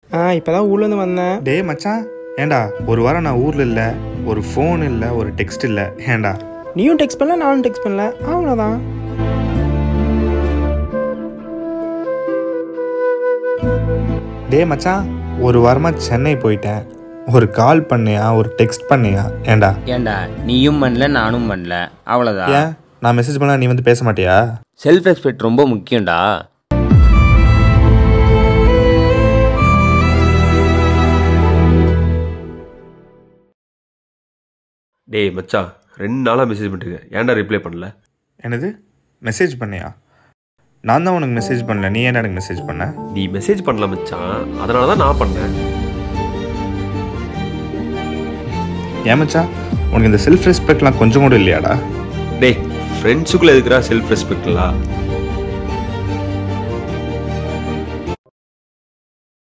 இப்போ தான் ஊர்லேருந்து வந்தேன். டேய் மச்சான், ஏண்டா ஒரு வாரம் நான் ஊரில் இல்லை, ஒரு ஃபோன் இல்லை, ஒரு டெக்ஸ்ட் இல்லை. ஏண்டா நீயும் டெக்ஸ்ட் பண்ணல, நானும் டெக்ஸ்ட் பண்ணல, அவ்வளோதான். டே மச்சான், ஒரு வாரமாக சென்னை போயிட்டேன். ஒரு கால் பண்ணியா, ஒரு டெக்ஸ்ட் பண்ணியா? ஏண்டா நீயும் பண்ணல, நானும் பண்ணல, அவ்வளோதான். ஏன் நான் மெசேஜ் பண்ணால் நீ வந்து பேச மாட்டியா? செல்ஃப் ரெஸ்பெக்ட் ரொம்ப முக்கியம்டா. டேய் மச்சான், 2 நாளாக மெசேஜ் பண்ணிருக்கேன், ஏன்டா ரிப்ளை பண்ணல? என்னது மெசேஜ் பண்ணியா? நான் தான் உனக்கு மெசேஜ் பண்ணல, நீ என்ன எனக்கு மெசேஜ் பண்ண? நீ மெசேஜ் பண்ணல மச்சான், அதனால தான் நான் பண்ணேன். ஏன் மச்சான், உனக்கு இந்த செல்ஃப் ரெஸ்பெக்ட்லாம் கொஞ்சம் கூட இல்லையாடா? டேய், ஃப்ரெண்ட்ஸுக்குள்ளே இருக்கிறா செல்ஃப் ரெஸ்பெக்ட்லாம்?